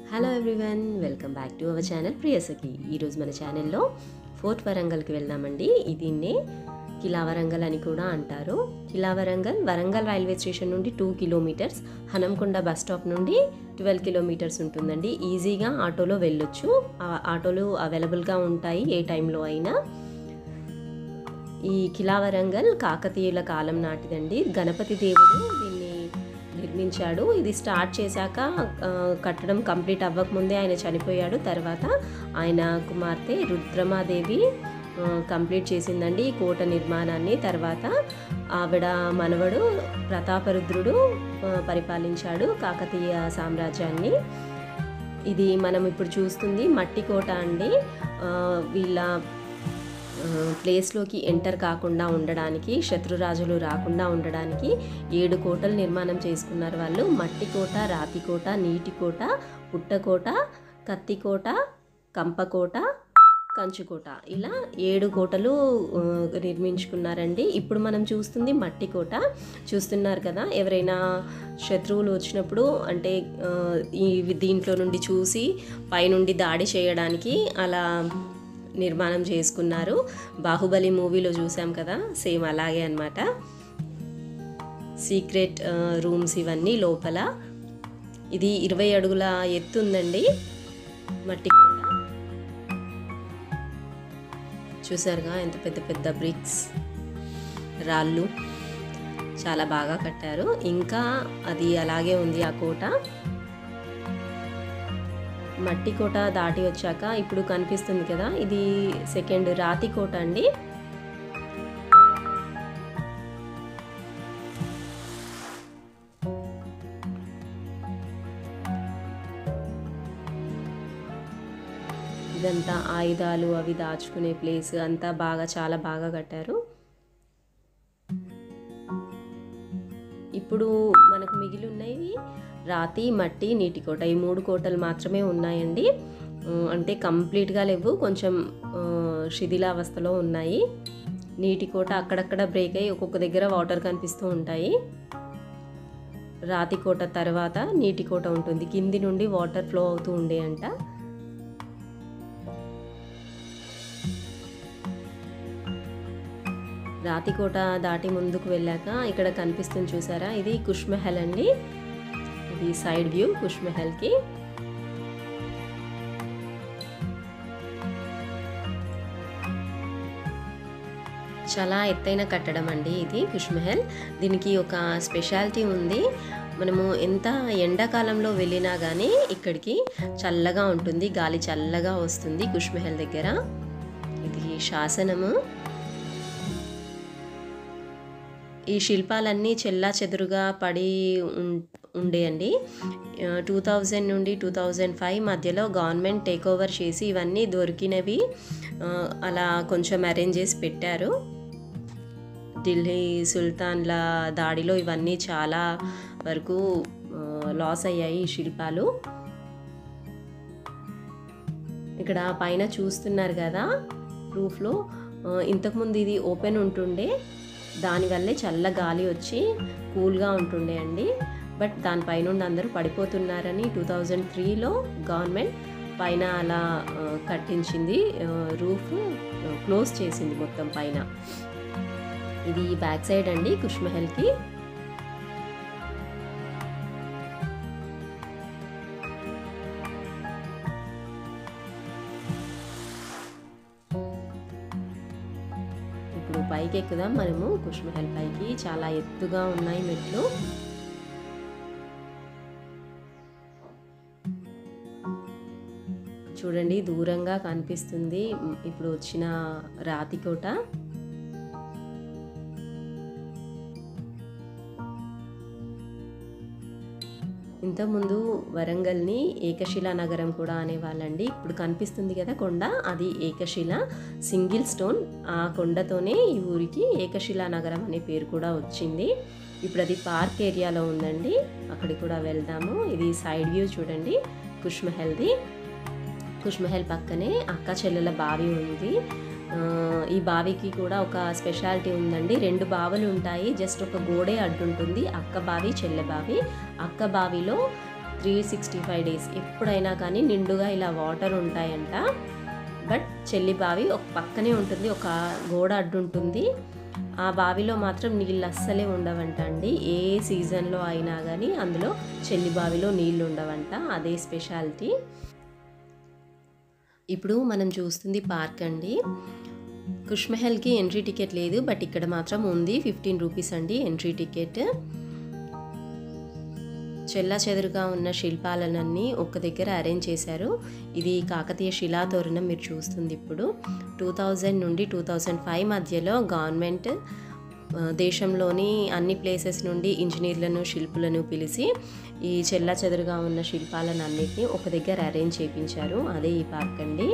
Hello everyone, welcome back to our channel Priyasakhi. ఈరోజు మన ఛానల్లో ఫోర్ట్ వరంగల్కి వెళ్దామండి. దీన్నే కిలా వరంగల్ అని కూడా అంటారు. కిలా వరంగల్ వరంగల్ రైల్వే స్టేషన్ నుండి 2 కిలోమీటర్స్, హనంకొండ బస్ స్టాప్ నుండి 12 కిలోమీటర్స్ ఉంటుందండి. ఈజీగా ఆటోలో వెళ్ళొచ్చు. ఆటోలు అవైలబుల్గా ఉంటాయి ఏ టైంలో అయినా. ఈ కిలా వరంగల్ కాకతీయుల కాలం నాటిదండి. గణపతి దేవుడు దీన్ని నిర్మించాడు. ఇది స్టార్ట్ చేశాక కట్టడం కంప్లీట్ అవ్వకముందే ఆయన చనిపోయాడు. తర్వాత ఆయన కుమార్తె రుద్రమాదేవి కంప్లీట్ చేసిందండి ఈ కోట నిర్మాణాన్ని. తర్వాత ఆవిడ మనవడు ప్రతాపరుద్రుడు పరిపాలించాడు కాకతీయ సామ్రాజ్యాన్ని. ఇది మనం ఇప్పుడు చూస్తుంది మట్టి కోట అండి. వీళ్ళ ప్లేస్లోకి ఎంటర్ కాకుండా ఉండడానికి, శత్రురాజులు రాకుండా ఉండడానికి 7 కోటలు నిర్మాణం చేసుకున్నారు వాళ్ళు. మట్టి కోట, రాతి కోట, నీటి కోట, పుట్టకోట, కత్తికోట, కంపకోట, కంచుకోట, ఇలా 7 కోటలు నిర్మించుకున్నారండి. ఇప్పుడు మనం చూస్తుంది మట్టి కోట. చూస్తున్నారు కదా, ఎవరైనా శత్రువులు వచ్చినప్పుడు అంటే దీంట్లో నుండి చూసి పైనుండి దాడి చేయడానికి అలా నిర్మాణం చేసుకున్నారు. బాహుబలి మూవీలో చూసాం కదా, సేమ్ అలాగే అన్నమాట. సీక్రెట్ రూమ్స్ ఇవన్నీ లోపల. ఇది 20 అడుగుల ఎత్తు ఉందండి మట్టి కోట. చూసారుగా ఎంత పెద్ద పెద్ద బ్రిక్స్, రాళ్ళు, చాలా బాగా కట్టారు. ఇంకా అది అలాగే ఉంది ఆ కోట. మట్టి కోట దాటి వచ్చాక ఇప్పుడు కనిపిస్తుంది కదా, ఇది సెకండ్ రాతి కోట అండి. ఇదంతా ఆయుధాలు అవి దాచుకునే ప్లేస్ అంతా చాలా బాగా కట్టారు. ఇప్పుడు మనకు మిగిలి ఉన్నవి రాతి, మట్టి, నీటి కోట. ఈ 3 కోటలు మాత్రమే ఉన్నాయండి. అంటే కంప్లీట్గా లేవు, కొంచెం శిథిలావస్థలో ఉన్నాయి. నీటి కోట అక్కడక్కడ బ్రేక్ అయ్యి ఒక్కొక్క దగ్గర వాటర్ కనిపిస్తూ ఉంటాయి. రాతి కోట తర్వాత నీటి కోట ఉంటుంది. కింది నుండి వాటర్ ఫ్లో అవుతూ ఉండే అంట. రాతి కోట దాటి ముందుకు వెళ్ళాక ఇక్కడ కనిపిస్తుంది చూసారా, ఇది కుష్ మహల్ అండి. ఇది సైడ్ వ్యూ కుష్ మహల్కి. చాలా ఎత్తైన కట్టడం అండి ఇది కుష్ మహల్. దీనికి ఒక స్పెషాలిటీ ఉంది. మనము ఎంత ఎండాకాలంలో వెళ్ళినా కానీ ఇక్కడికి చల్లగా ఉంటుంది, గాలి చల్లగా వస్తుంది కుష్ మహల్ దగ్గర. ఇది శాసనము. ఈ శిల్పాలన్నీ చెల్లా చెదురుగా పడి ఉండేయండి. 2000 నుండి 2005 మధ్యలో గవర్నమెంట్ టేక్ ఓవర్ చేసి ఇవన్నీ దొరికినవి అలా కొంచెం అరేంజ్ చేసి పెట్టారు. ఢిల్లీ సుల్తాన్ల దాడిలో ఇవన్నీ చాలా వరకు లాస్ అయ్యాయి ఈ శిల్పాలు. ఇక్కడ పైన చూస్తున్నారు కదా రూఫ్లో, ఇంతకుముందు ఇది ఓపెన్ ఉంటుండే, దానివల్లే చల్ల గాలి వచ్చి కూల్గా ఉంటుండే అండి. బట్ దానిపైన అందరూ పడిపోతున్నారని 2003లో గవర్నమెంట్ పైన అలా కట్టించింది, రూఫ్ క్లోజ్ చేసింది మొత్తం పైన. ఇది బ్యాక్ సైడ్ అండి కుష్ మహల్కి. ఇప్పుడు పైకి ఎక్కుదాం మనము కుష్ మహల్ పైకి. చాలా ఎత్తుగా ఉన్నాయి మెట్లు. చూడండి దూరంగా కనిపిస్తుంది ఇప్పుడు వచ్చిన రాతి కోట. ఇంతకుముందు వరంగల్ని ఏకశిలా నగరం కూడా అనేవాళ్ళండి. ఇప్పుడు కనిపిస్తుంది కదా కొండ, అది ఏకశిల, సింగిల్ స్టోన్. ఆ కొండతోనే ఈ ఊరికి ఏకశిలా నగరం అనే పేరు కూడా వచ్చింది. ఇప్పుడు అది పార్క్ ఏరియాలో ఉందండి, అక్కడికి కూడా వెళ్దాము. ఇది సైడ్ వ్యూ చూడండి కుష్ మహల్ది. కుష్ మహల్ పక్కనే అక్క చెల్లెల బావి ఉంది. ఈ బావికి కూడా ఒక స్పెషాలిటీ ఉందండి. 2 బావులు ఉంటాయి, జస్ట్ ఒక గోడే అడ్డుంటుంది. అక్క బావి, చెల్లె బావి. అక్క బావిలో 365 డేస్ ఎప్పుడైనా కానీ నిండుగా ఇలా వాటర్ ఉంటాయంట. బట్ చెల్లి బావి ఒక పక్కనే ఉంటుంది, ఒక గోడ అడ్డు ఉంటుంది. ఆ బావిలో మాత్రం నీళ్ళు అస్సలే ఉండవంట అండి. ఏ సీజన్లో అయినా కానీ అందులో చెల్లి బావిలో నీళ్ళు ఉండవంట, అదే స్పెషాలిటీ. ఇప్పుడు మనం చూస్తుంది పార్క్ అండి. కుష్మహల్కి ఎంట్రీ టికెట్ లేదు, బట్ ఇక్కడ మాత్రం ఉంది. 15 రూపీస్ అండి ఎంట్రీ టికెట్. చెల్లాచెదురుగా ఉన్న శిల్పాలన్నీ ఒక్క దగ్గర అరేంజ్ చేశారు. ఇది కాకతీయ శిలాతోరణం మీరు చూస్తుంది. ఇప్పుడు 2000 నుండి 2005 మధ్యలో గవర్నమెంట్ దేశంలోని అన్ని ప్లేసెస్ నుండి ఇంజనీర్లను, శిల్పులను పిలిచి ఈ చెల్లాచెదురుగా ఉన్న శిల్పాలను అన్నిటినీ ఒక దగ్గర అరేంజ్ చేయించారు. అదే ఈ పార్క్ అండి.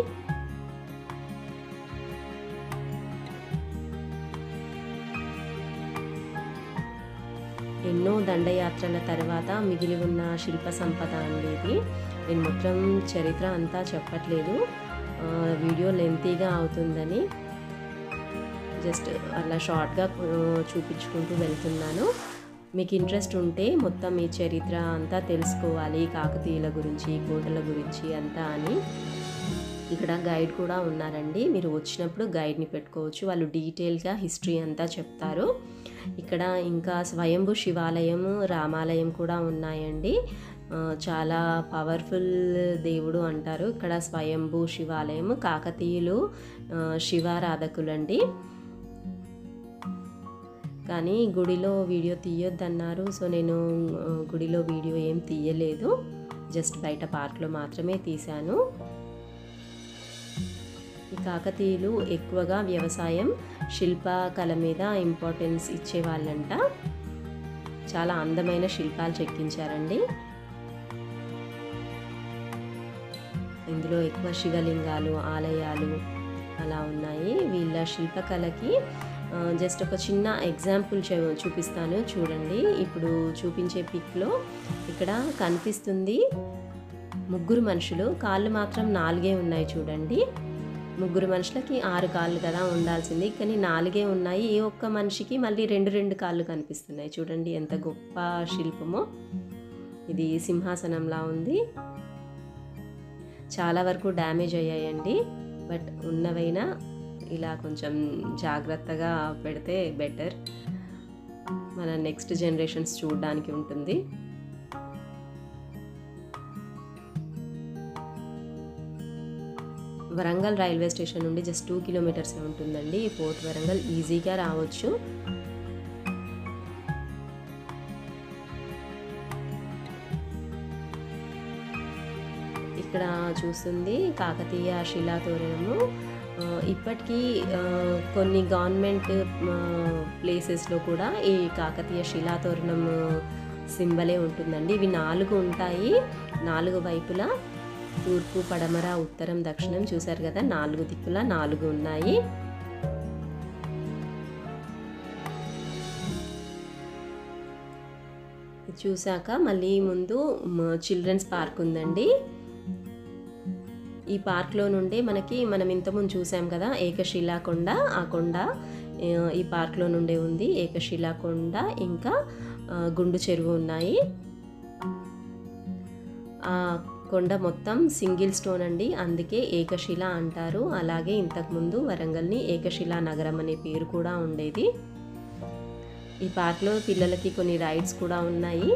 ఎన్నో దండయాత్రల తర్వాత మిగిలి ఉన్న శిల్ప సంపద అండి ఇది. నేను మొత్తం చరిత్ర అంతా చెప్పట్లేదు, వీడియో లెంతీగా అవుతుందని జస్ట్ అలా షార్ట్గా చూపించుకుంటూ వెళ్తున్నాను. మీకు ఇంట్రెస్ట్ ఉంటే మొత్తం ఈ చరిత్ర అంతా తెలుసుకోవాలి, కాకతీయుల గురించి, కోటల గురించి అంతా అని ఇక్కడ గైడ్ కూడా ఉన్నారండి. మీరు వచ్చినప్పుడు గైడ్ని పెట్టుకోవచ్చు, వాళ్ళు డీటెయిల్గా హిస్టరీ అంతా చెప్తారు. ఇక్కడ ఇంకా స్వయంభూ శివాలయం, రామాలయం కూడా ఉన్నాయండి. చాలా పవర్ఫుల్ దేవుడు అంటారు ఇక్కడ స్వయంభూ శివాలయం. కాకతీయులు శివారాధకులండి. కానీ గుడిలో వీడియో తీయొద్దన్నారు, సో నేను గుడిలో వీడియో ఏం తీయలేదు, జస్ట్ బయట పార్క్లో మాత్రమే తీశాను. ఈ కాకతీయులు ఎక్కువగా వ్యవసాయం, శిల్పకళ మీద ఇంపార్టెన్స్ ఇచ్చేవాళ్ళంట. చాలా అందమైన శిల్పాలు చెక్కించారండి. ఇందులో ఎక్కువ శివలింగాలు, ఆలయాలు అలా ఉన్నాయి. వీళ్ళ శిల్పకళకి జస్ట్ ఒక చిన్న ఎగ్జాంపుల్ చూపిస్తాను చూడండి. ఇప్పుడు చూపించే పిక్లో ఇక్కడ కనిపిస్తుంది ముగ్గురు మనుషులు, కాళ్ళు మాత్రం 4 ఉన్నాయి చూడండి. ముగ్గురు మనుషులకి 6 కాళ్ళు కదా ఉండాల్సింది, కానీ 4 ఉన్నాయి. ఏ ఒక్క మనిషికి మళ్ళీ 2 కాళ్ళు కనిపిస్తున్నాయి చూడండి, ఎంత గొప్ప శిల్పమో. ఇది సింహాసనంలా ఉంది. చాలా వరకు డ్యామేజ్ అయ్యాయండి, బట్ ఉన్నవైనా ఇలా కొంచెం జాగ్రత్తగా పెడితే బెటర్, మన నెక్స్ట్ జనరేషన్స్ చూడడానికి ఉంటుంది. వరంగల్ రైల్వే స్టేషన్ నుండి జస్ట్ 2 కిలోమీటర్స్ ఉంటుందండి. ఫోర్ట్ వరంగల్ ఈజీగా రావచ్చు. ఇక్కడ చూస్తుంది కాకతీయ శిలాతోరణము. ఇప్పటికీ కొన్ని గవర్నమెంట్ ప్లేసెస్లో కూడా ఈ కాకతీయ శిలాతోరణం సింబలే ఉంటుందండి. ఇవి 4 ఉంటాయి, 4 వైపులా తూర్పు, పడమర, ఉత్తరం, దక్షిణం చూశారు కదా, 4 దిక్కులా 4 ఉన్నాయి. చూశాక మళ్ళీ ముందు చిల్డ్రన్స్ పార్క్ ఉందండి. ఈ పార్క్లో నుండే మనం ఇంతకుముందు చూసాం కదా ఏకశిలా కొండ, ఆ కొండ ఈ పార్క్లో నుండే ఉంది. ఏకశిలా కొండ ఇంకా గుండు చెరువు ఉన్నాయి. ఆ కొండ మొత్తం సింగిల్ స్టోన్ అండి, అందుకే ఏకశిల అంటారు. అలాగే ఇంతకుముందు వరంగల్ని ఏకశిలా నగరం అనే పేరు కూడా ఉండేది. ఈ పార్క్లో పిల్లలకి కొన్ని రైడ్స్ కూడా ఉన్నాయి.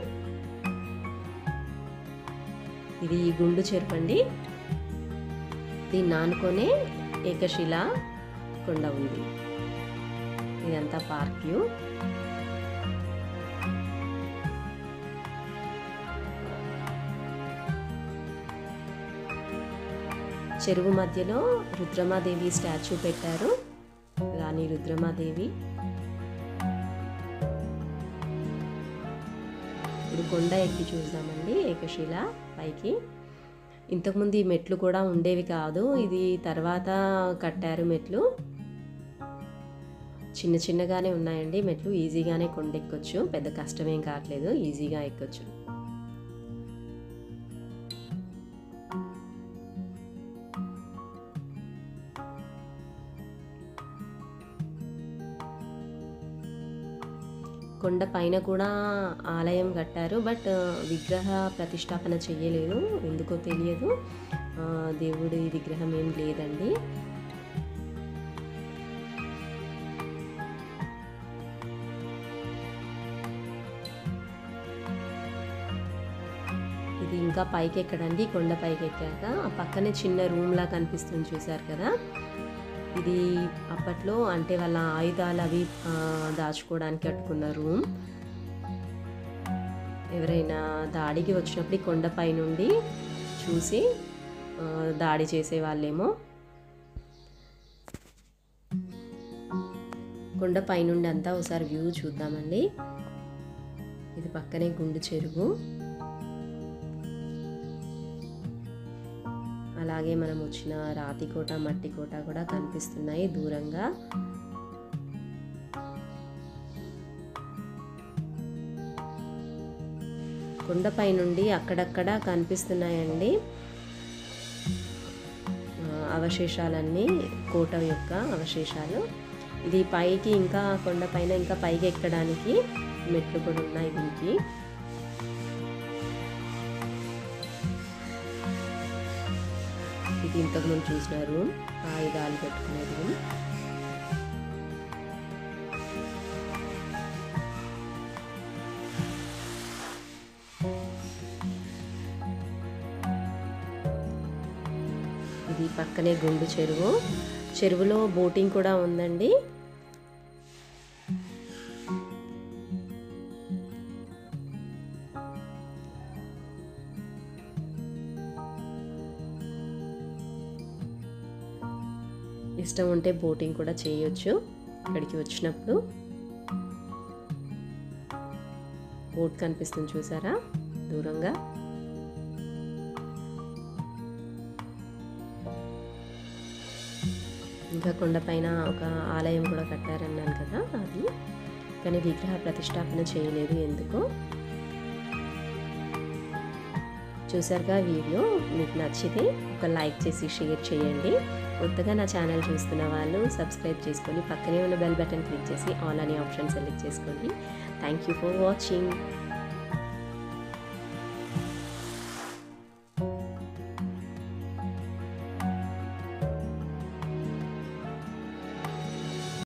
ఇది గుండు చెరువు అండి, దీన్ని ఆనుకొనే ఏకశిలా కొండ ఉంది. ఇదంతా పార్క్ వ్యూ. చెరువు మధ్యలో రుద్రమాదేవి స్టాచ్యూ పెట్టారు, రాణి రుద్రమాదేవి. ఇప్పుడు కొండ ఎక్కి చూద్దామండి ఏకశిల పైకి. ఇంతకుముందు ఈ మెట్లు కూడా ఉండేవి కాదు, ఇది తర్వాత కట్టారు మెట్లు. చిన్న చిన్నగానే ఉన్నాయండి మెట్లు, ఈజీగానే కొండ ఎక్కొచ్చు, పెద్ద కష్టమేం కావట్లేదు, ఈజీగా ఎక్కొచ్చు. కొండ పైన కూడా ఆలయం కట్టారు, బట్ విగ్రహ ప్రతిష్టాపన చేయలేదు, ఎందుకో తెలియదు. దేవుడి విగ్రహం ఏం లేదండి. ఇది ఇంకా పైకి ఎక్కడండి. కొండ పైకి ఎక్కాక ఆ పక్కనే చిన్న రూమ్లా కనిపిస్తుంది, చూసారు కదా. ఇది అప్పట్లో అంటే వాళ్ళ ఆయుధాలు అవి దాచుకోవడానికి కట్టుకున్న రూమ్. ఎవరైనా దాడికి వచ్చినప్పుడు కొండపై నుండి చూసి దాడి చేసేవాళ్ళేమో. కొండపై నుండి అంతా ఒకసారి వ్యూ చూద్దామండి. ఇది పక్కనే గుండు చెరువు. అలాగే మనం వచ్చిన రాతి కోట, మట్టి కోట కూడా కనిపిస్తున్నాయి దూరంగా. కొండపై నుండి అక్కడక్కడ కనిపిస్తున్నాయండి అవశేషాలన్నీ, కోట యొక్క అవశేషాలు. ఇది పైకి ఇంకా కొండపైన ఇంకా పైకి ఎక్కడానికి మెట్లు కూడా ఉన్నాయి దీనికి. ఇది ఇంతకుముందు చూసిన రూమ్, ఆయుధాలు పెట్టుకునే రూమ్. ఇది పక్కనే గుండు చెరువు. చెరువులో బోటింగ్ కూడా ఉందండి. ఇష్టం ఉంటే బోటింగ్ కూడా చేయొచ్చు ఇక్కడికి వచ్చినప్పుడు. బోట్ కనిపిస్తుంది చూసారా దూరంగా. ఇంకా కొండపైన ఒక ఆలయం కూడా కట్టారన్నాను కదా, అది కానీ విగ్రహ ప్రతిష్టాపన చేయలేదు, ఎందుకో. చూసారుగా వీడియో. మీకు నచ్చితే ఒక లైక్ చేసి షేర్ చేయండి. కొత్తగా నా ఛానల్ చూస్తున్న వాళ్ళు సబ్స్క్రైబ్ చేసుకొని పక్కనే ఉన్న బెల్ బటన్ క్లిక్ చేసి ఆల్ అనే ఆప్షన్ సెలెక్ట్ చేసుకోండి. Thank you for watching.